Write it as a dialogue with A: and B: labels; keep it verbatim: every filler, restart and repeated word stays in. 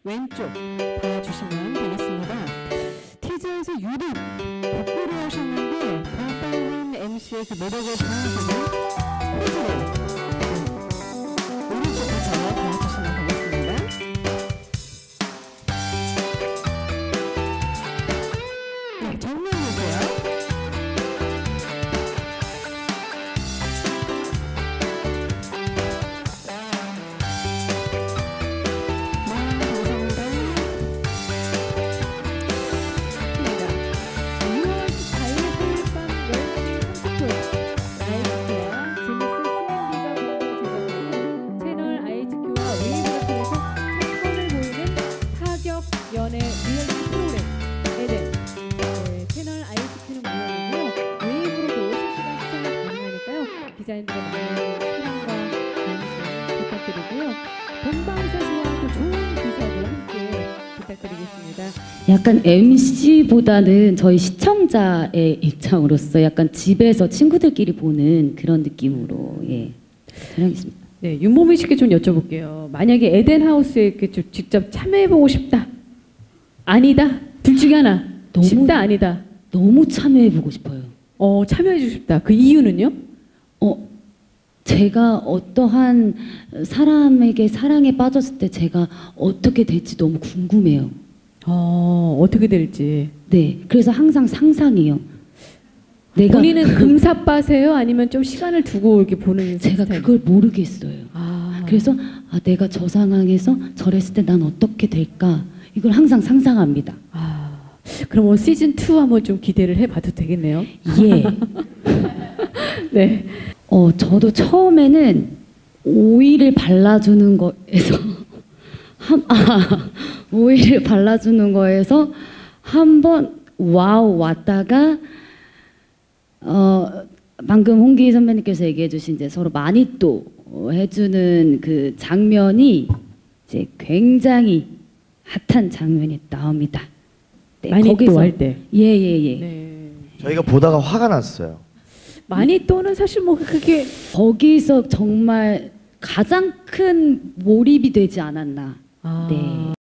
A: 왼쪽 봐주시면 되겠습니다. 티저에서 유독 복구를 하셨는데 박다은 엠씨의 그 매력을 보여주는 포즈로 오른쪽부터 봐주시면 되겠습니다. 네, 정면이고요.
B: 연애 리얼리티 프로그램 에덴 네, 채널 아이에스티는 물론이고요. 웨이브로도 실시간 시청이 가능하니까요. 기자님들의 많은 사랑과 관심 부탁드리고요. 본방사수와 또 좋은 기사도 함께 부탁드리겠습니다.
C: 약간 엠씨보다는 저희 시청자의 입장으로서 약간 집에서 친구들끼리 보는 그런 느낌으로 예, 촬영했습니다.
B: 네, 윤보미 씨께 좀 여쭤볼게요. 만약에 에덴하우스에 이렇게 좀 직접 참여해보고 싶다. 아니다. 둘 중에 하나.
C: 너무,
B: 싶다 아니다.
C: 너무 참여해보고 싶어요.
B: 어, 참여해주고 싶다. 그 이유는요?
C: 어, 제가 어떠한 사람에게 사랑에 빠졌을 때 제가 어떻게 될지 너무 궁금해요.
B: 어, 어떻게 될지.
C: 네, 그래서 항상 상상해요. 내가
B: 본인은 금사빠세요? 아니면 좀 시간을 두고 이렇게 보는
C: 제가
B: 스타일?
C: 그걸 모르겠어요.
B: 아.
C: 그래서 아, 내가 저 상황에서 저랬을 때 난 어떻게 될까? 이걸 항상 상상합니다.
B: 아, 그럼 뭐 시즌 투 한번 좀 기대를 해봐도 되겠네요.
C: 예.
B: 네.
C: 어, 저도 처음에는 오일을 발라주는 거에서 한, 아, 오일을 발라주는 거에서 한번 와우 왔다가 어, 방금 홍기 선배님께서 얘기해주신 이제 서로 많이 또 해주는 그 장면이 이제 굉장히 핫한 장면이 나옵니다. 네,
B: 많이 또 할 때.
C: 예예예. 예, 예.
B: 네.
D: 저희가 보다가 화가 났어요.
B: 많이 또는 사실 뭐 그게
C: 거기서 정말 가장 큰 몰입이 되지 않았나.
B: 아,
C: 네.